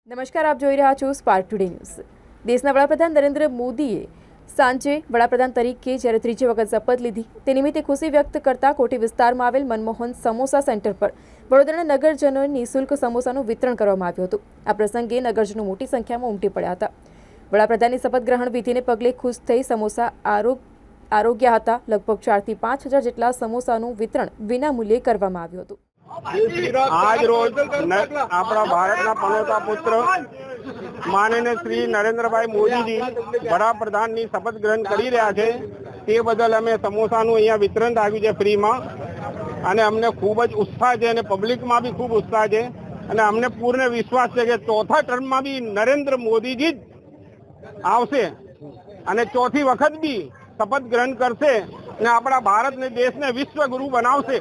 નમસ્કાર, આપ જોઈ રહ્યા છો સ્પાર્ક ટુડે ન્યૂઝ। દેશના વડાપ્રધાન નરેન્દ્ર મોદીએ સાંજે વડાપ્રધાન તરીકે જ્યારે ત્રીજી વખત શપથ લીધી તે નિમિત્તે ખુશી વ્યક્ત કરતા કોઠી વિસ્તારમાં આવેલ મનમોહન સમોસા સેન્ટર પર વડોદરાના નગરજનોને નિઃશુલ્ક સમોસાનું વિતરણ કરવામાં આવ્યું હતું। આ પ્રસંગે નગરજનો મોટી સંખ્યામાં ઉમટી પડ્યા હતા। વડાપ્રધાનની શપથ ગ્રહણ વિધિને પગલે ખુશ થઈ સમોસા આરોગ્યા હતા। લગભગ 4 થી 5 હજાર જેટલા સમોસાનું વિતરણ વિનામૂલ્યે કરવામાં આવ્યું હતું। आज रोज अपना भारत पनोता पुत्र माननीय श्री नरेन्द्रभाई मोदी जी वडाप्रधान ની શપથ ગ્રહણ કરી રહ્યા છે તે બદલ અમે સમોસાનું અહીંયા વિતરણ આવ્યું છે ફ્રીમાં અને અમને ખૂબ જ ઉત્સાહ છે અને પબ્લિકમાં બી ખૂબ ઉત્સાહ છે અને અમને પૂર્ણ વિશ્વાસ છે કે ચોથા ટર્મમાં બી નરેન્દ્ર મોદીજી જ આવશે અને ચોથી વખત બી શપથ ગ્રહણ કરશે અને આપણા ભારતને દેશને વિશ્વગુરુ બનાવશે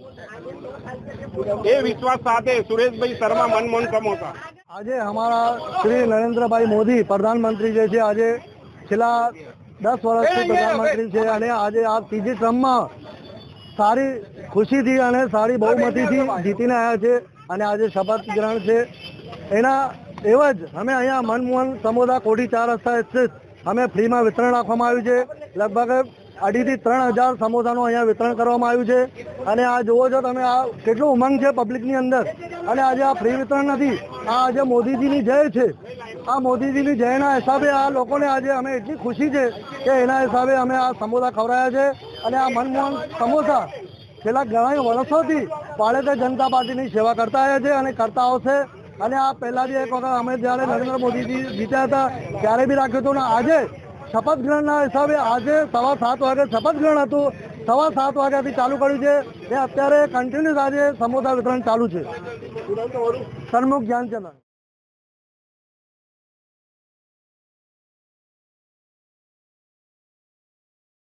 ये विश्वास साथे सुरेशभाई शर्मा मनमोहन समोसा। आज हमारा श्री नरेंद्र भाई मोदी प्रधानमंत्री जे आज छेल्ला 10 वर्षથી प्रधानमंत्री છે અને આજે આ ત્રીજી ટર્મમાં સારી ખુશીથી અને સારી બહુમતીથી જીતીને આવ્યા છે અને આજે શપથ ગ્રહણ છે એના એવા જ અમે અહીંયા મનમોહન સમોસા કોઠી 4 રસ્તા સ્થિત અમે ફ્રીમાં વિતરણ રાખવામાં આવ્યું છે। લગભગ 2.5 થી 3,000 સમોસાનું અહીંયા વિતરણ કરવામાં આવ્યું છે અને આ જુઓ છો તમે આ કેટલું ઉમંગ છે પબ્લિકની અંદર અને આજે આ ફ્રી વિતરણ નથી, આ આજે મોદીજીની જય છે। આ મોદીજીની જયના હિસાબે આ લોકોને આજે અમે એટલી ખુશી છે કે એના હિસાબે અમે આ સમોસા ખવડાવ્યા છે અને આ મનમોહન સમોસા છેલ્લા ઘણા વર્ષોથી ભારતીય જનતા પાર્ટીની સેવા કરતા આવ્યા છે અને કરતા આવશે અને આ પહેલાં બી એક વખત અમે જ્યારે નરેન્દ્ર મોદીજી જીત્યા હતા ત્યારે બી રાખ્યું હતું ને આજે શપથ ગ્રહણના હિસાબે આજે 7:15 વાગે શપથ ગ્રહણ હતું, 7:15 વાગ્યાથી ચાલુ કર્યું છે એ અત્યારે કન્ટિન્યુઅસ આજે સમોસા વિતરણ ચાલુ છે। સરમુખ ધ્યાનચંદ।